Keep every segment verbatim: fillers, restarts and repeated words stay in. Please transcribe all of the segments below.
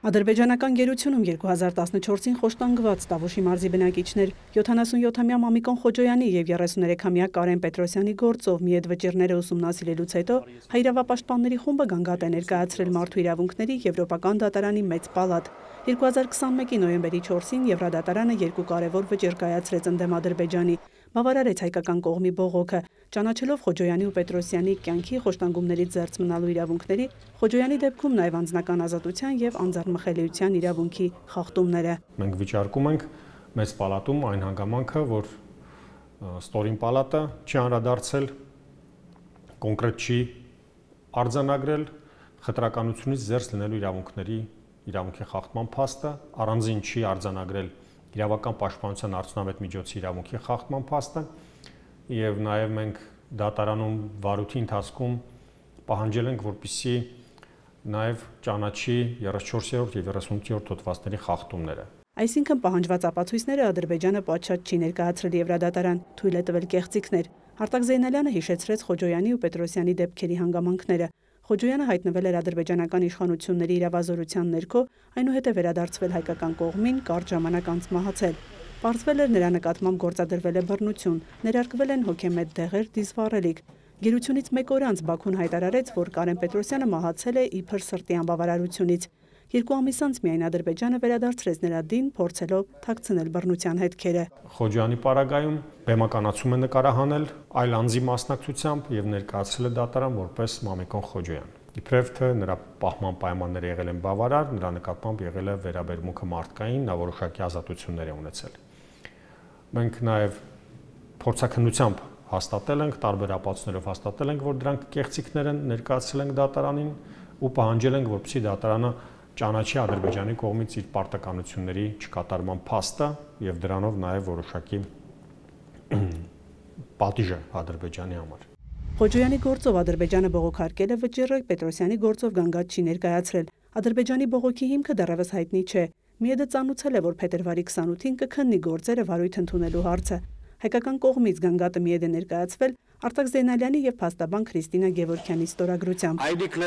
Ադրբեջանական գերությունում երկու հազար տասնչորսին խոշտանգված Տավուշի մարզի բնակիչներ յոթանասունյոթամյա Մամիկոն Խոջոյանի և երեսուներեքամյա Կարեն Պետրոսյանի գործով միեդ վճիռները ուսումնասիրելուց հետո հայրավապաշտպանների խումբը գանգատ է ներկայացրել Մարդու իրավունքների Եվրոպական դատարանի մեծ պալատ։ երկու հազար քսանմեկի նոյեմբերի չորսին Եվրադատարանը երկու կարևոր վճիռ կայացրեց ընդդեմ Ադրբեջանի, բավարարեց հայկական կողմի բողոքը, ճանաչելով Խոջոյանի ու Պետրոսյանի կյանքի խոշտանգումներից զերծ մնալու իրավունքների, Խոջոյանի դեպքում նաև անձնական ազատության և անձեռնմխելիության իրավունքի խախտումները։ Մենք վիճարկում ենք մեծ պալատում այն հանգամանքը, որ ստորին պալատը չի անդրադարձել, կոնկրետ չի արձանագրել խտրականությունից զերծ լինելու իրավունքների իրավունքի խախտման փաստը, առանձին չի արձանագրել իրավական պաշտպանության արդյունավետ միջոցի իրավունքի խախտման փաստը, եւ նաեւ մենք դատարանում վարույթի ընթացքում պահանջել ենք, որպեսզի նաեւ ճանաչի երեսունչորսերորդ եւ երեսունութերորդ հոդվածների խախտումները։ Այսինքն պահանջված ապացույցները Ադրբեջանը պատշաճ չի ներկայացրել Եվրադատարան, թույլ է տվել կեղծիքներ։ Արտակ Զեյնալյանը հիշեցրեց Խոջոյանի ու Պետրոսյանի դեպքերի հանգամանքները։ Խոջոյանը հայտնվել էր ադրբեջանական իշխանությունների իրավազորության ներքո, այնուհետև վերադարձվել հայկական կողմին, կարճ ժամանակ անց մահացել։ Պարզվել էր նրա նկատմամբ գործադրվել է բռնություն, ներարկվել են հոգեմետ դեղեր, դիզվառելիք։ Գերությունից մեկ օր անց Բաքուն հայտարարեց, որ Կարեն Պետրոսյանը մահացել է իբր սրտի անբավարարությունից։ Երկու ամիս անց միայն Ադրբեջանը վերադարձրեց նրա դին, փորձելով թաքցնել բռնության հետքերը։ Խոջոյանի պարագայում բեմականացում է նկարահանել այլ անձի մասնակցությամբ եւ ներկայացրել է դատարան որպես Մամիկոն Խոջոյան։ Իբրև թե նրա պահման պայմանները եղել են բավարար, նրա նկատմամբ եղել է վերաբերմունքը մարդկային, նա որոշակի ազատություններ է ունեցել։ Մենք նաեւ փորձաքննությամբ հաստատել ենք, տարբեր ապացույցներով հաստատել ենք, որ դրանք կեղծիքներ են, ներկայացրել ենք դատարանին ու պահանջել ենք, որպեսզի դատարանը ճանաչի Ադրբեջանի կողմից իր պարտականությունների չկատարման փաստը եւ դրանով նաեւ որոշակի պատիժը Ադրբեջանի համար։ Խոջոյանի գործով Ադրբեջանը բողոքարկել է վճիռը, Պետրոսյանի գործով գանգատ չի ներկայացրել։ Ադրբեջանի բողոքի հիմքը դեռևս հայտնի չէ։ Միեդը ծանուցել է, որ փետրվարի քսանութին կքննի գործերը վարույթ ընդունելու հարցը։ Հայկական կողմից գանգատը միեդ է ներկայացվել Արտակ Զեյնալյանի եւ փաստաբան Քրիստինա Գևորգյանի ստորագրությամբ։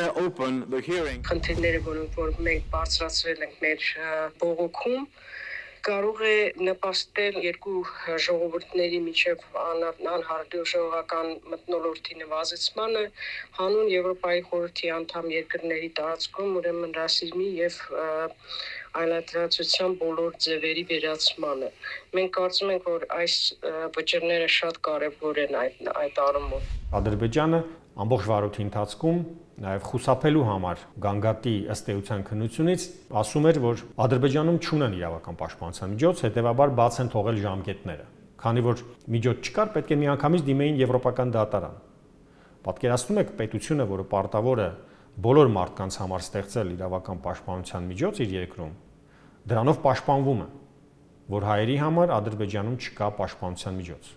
Խնդիրները, որ մենք բարձրացրել ենք մեր բողոքում, կարող է նպաստել երկու ժողովուրդների միջև անհարդուժողական մթնոլորտի նվազեցմանը, հանուն Եվրոպայի խորհրդի անդամ երկրների տարածքում, ուրեմն ռասիզմի եւ այլատիպության բոլոր ձևերի վերացմանը։ Մենք կարծում ենք, որ այս վճիռները շատ կարևոր են այդ այդ առումով։ Ադրբեջանը ամբողջ վարույթի ընթացքում նաև խուսափելու համար գանգատի ըստ էության քննությունից ասում էր, որ Ադրբեջանում չունեն իրավական պաշտպանության միջոց, հետևաբար բաց են թողել ժամկետները։ Քանի որ միջոց չկար, պետք է միանգամից դիմեին Եվրոպական դատարան։ Պատկերացնում եք պետությունը, որը պարտավոր է բոլոր մարդկանց համար ստեղծել իրավական պաշտպանության միջոց իր երկրում, դրանով պաշտպանվում է, որ հայերի համար Ադրբեջանում չկա պաշտպանության միջոց։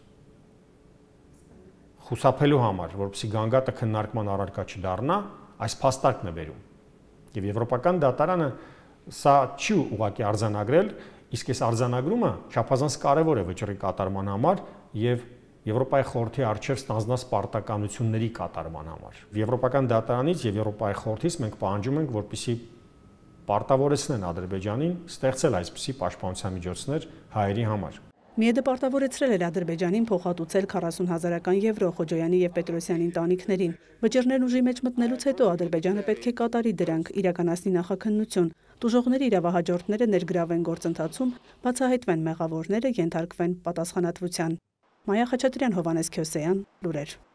Խուսափելու համար, որպեսզի գանգատը քննարկման առարկա չդառնա, այս փաստարկն է բերում։ Եվ Եվրոպական դատարանը սա չի ուղղակի արձանագրել, իսկ այս արձանագրումը չափազանց կարևոր է վճռի կատարման համար եւ Եվրոպայի խորհրդի առջև ստանձնած պարտականությունների կատարման համար։ Եվրոպական դատարանից եւ Եվրոպայի խորհրդից մենք պահանջում ենք, որպեսզի պարտավորեցնեն Ադրբեջանին ստեղծել այսպիսի պաշտպանության միջոցներ հայերի համար։ Միեդը պարտավորեցրել էր Ադրբեջանին փոխհատուցել քառասուն հազարական եվրո Խոջոյանի եւ Պետրոսյանի ընտանիքներին։ Վճիռներն ուժի մեջ մտնելուց հետո Ադրբեջանը պետք է կատարի դրանք, իրականացնի նախաքննություն։ Տուժողների իրավահաջորդները ներգրավեն գործընթացում, բացահայտվեն մեղավորները, ենթարկվեն պատասխանատվության։ Մայա Խաչատրյան, Հովհաննես Քյոսեյան, լուրեր։